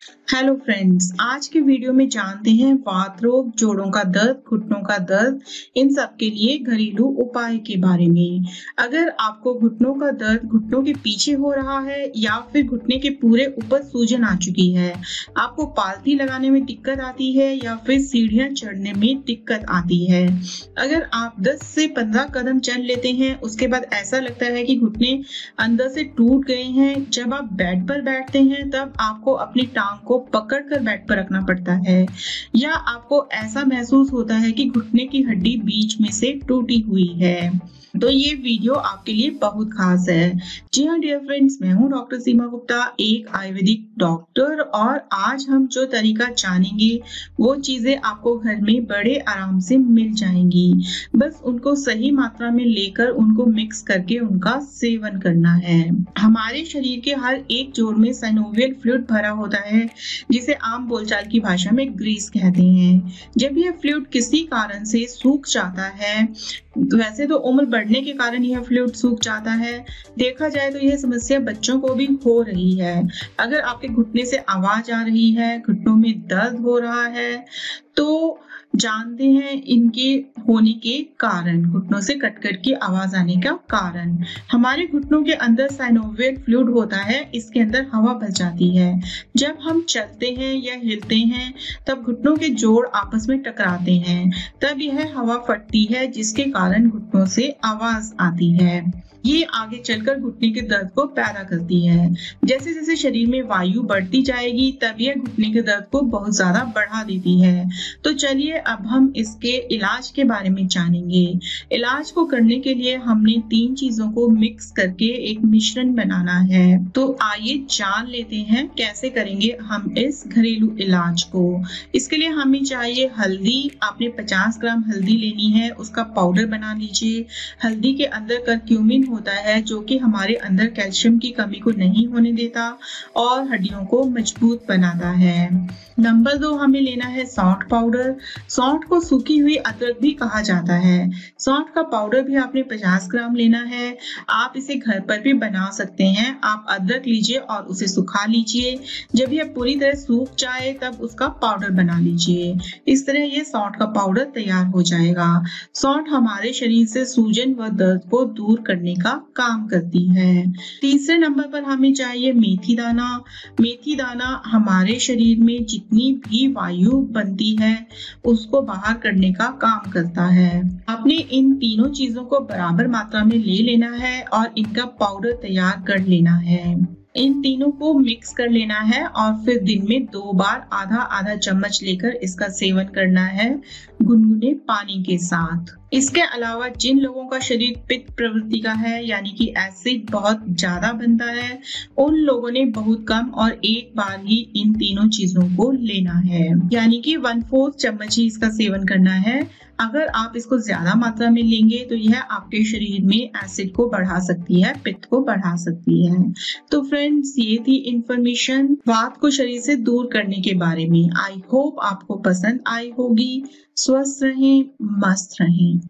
Hello friends, आज के video में जानते हैं वात रोग, जोड़ों का दर्द, घुटनों का दर्द, इन सब के लिए घरेलू उपाय के बारे में। अगर आपको घुटनों का दर्द घुटनों के पीछे हो रहा है या फिर घुटने के पूरे ऊपर सूजन आ चुकी है, आपको पालथी लगाने में दिक्कत आती है या फिर सीढ़ियां चढ़ने में दिक्कत आती है, अगर आप 10 से 15 कदम चल लेते हैं उसके बाद ऐसा लगता है कि घुटने अंदर से टूट गए हैं, जब आप बेड पर बैठते हैं तब आपको अपनी टांग को पकड़कर बेड पर रखना पड़ता है, या आपको ऐसा महसूस होता है कि घुटने की हड्डी बीच में से टूटी हुई है, तो ये वीडियो आपके लिए बहुत खास है। जी हाँ डियर फ्रेंड्स, मैं हूँ डॉक्टर सीमा गुप्ता, एक आयुर्वेदिक डॉक्टर, और आज हम जो तरीका जानेंगे वो चीजें आपको घर में बड़े आराम से मिल जाएंगी। बस उनको सही मात्रा में लेकर उनको मिक्स करके उनका सेवन करना है। हमारे शरीर के हर एक जोड़ में साइनोवियल फ्लूइड भरा होता है, जिसे आम बोलचाल की भाषा में ग्रीस कहते हैं। जब यह फ्लूइड किसी कारण से सूख जाता है, वैसे तो उम्र बढ़ने के कारण यह फ्लूइड सूख जाता है, देखा जाए तो यह समस्या बच्चों को भी हो रही है। अगर आपके घुटने से आवाज आ रही है, घुटनों में दर्द हो रहा है, तो जानते हैं इनके होने के कारण, घुटनों से कट-कट की आवाज आने का कारण। हमारे घुटनों के अंदर साइनोवियल फ्लूइड होता है, इसके अंदर हवा बच जाती है। जब हम चलते हैं या हिलते हैं तब घुटनों के जोड़ आपस में टकराते हैं, तब यह हवा फटती है जिसके कारण घुटनों से आवाज आती है। ये आगे चलकर घुटने के दर्द को पैदा करती है। जैसे जैसे शरीर में वायु बढ़ती जाएगी तब यह घुटने के दर्द को बहुत ज्यादा बढ़ा देती है। तो चलिए अब हम इसके इलाज के बारे में जानेंगे। इलाज को करने के लिए हमने 3 चीजों को मिक्स करके एक मिश्रण बनाना है। तो आइए जान लेते हैं कैसे करेंगे हम इस घरेलू इलाज को। इसके लिए हमें चाहिए हल्दी। आपने 50 ग्राम हल्दी लेनी है, उसका पाउडर बना लीजिए। हल्दी के अंदर करक्यूमिन होता है जो कि हमारे अंदर कैल्शियम की कमी को नहीं होने देता और हड्डियों को मजबूत बनाता है। नंबर 2 हमें लेना है सौंठ पाउडर। सौंठ को सूखी हुई अदरक भी कहा जाता है। सौंठ का पाउडर भी आपने 50 ग्राम लेना है। आप इसे घर पर भी बना सकते हैं। आप अदरक लीजिए और उसे सुखा लीजिए। जब यह पूरी तरह सूख जाए तब उसका पाउडर बना लीजिए। इस तरह ये सौंठ का पाउडर तैयार हो जाएगा। सौंठ हमारे शरीर से सूजन व दर्द को दूर करने का काम करती है। तीसरे नंबर पर हमें चाहिए मेथी दाना। मेथी दाना हमारे शरीर में जितनी भी वायु बनती है उसको बाहर करने का काम करता है। आपने इन तीनों चीजों को बराबर मात्रा में ले लेना है और इनका पाउडर तैयार कर लेना है। इन तीनों को मिक्स कर लेना है और फिर दिन में 2 बार आधा आधा चम्मच लेकर इसका सेवन करना है गुनगुने पानी के साथ। इसके अलावा जिन लोगों का शरीर पित्त प्रवृत्ति का है, यानी कि एसिड बहुत ज्यादा बनता है, उन लोगों ने बहुत कम और एक बार ही इन तीनों चीजों को लेना है, यानी कि 1/4 चम्मच ही इसका सेवन करना है। अगर आप इसको ज्यादा मात्रा में लेंगे तो यह आपके शरीर में एसिड को बढ़ा सकती है, पित्त को बढ़ा सकती है। तो फ्रेंड्स, ये थी इंफॉर्मेशन वात को शरीर से दूर करने के बारे में। आई होप आपको पसंद आई होगी। स्वस्थ रहें, मस्त रहें।